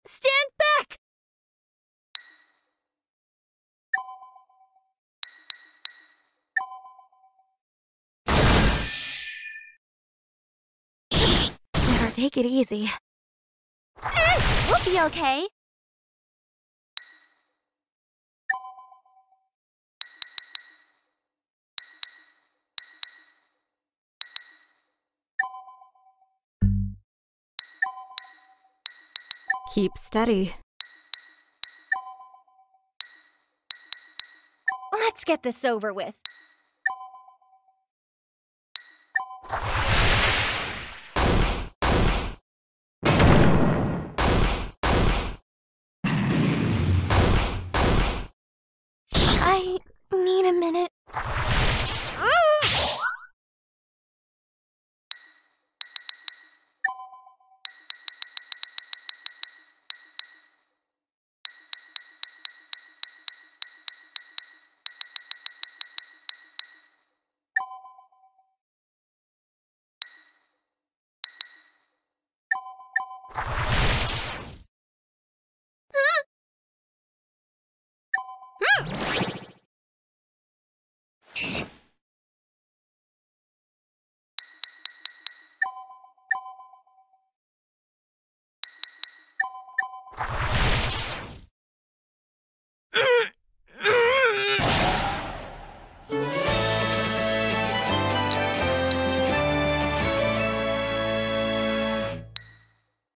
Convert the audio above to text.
Stand back! Better take it easy. We'll be okay. Keep steady. Let's get this over with. I need a minute.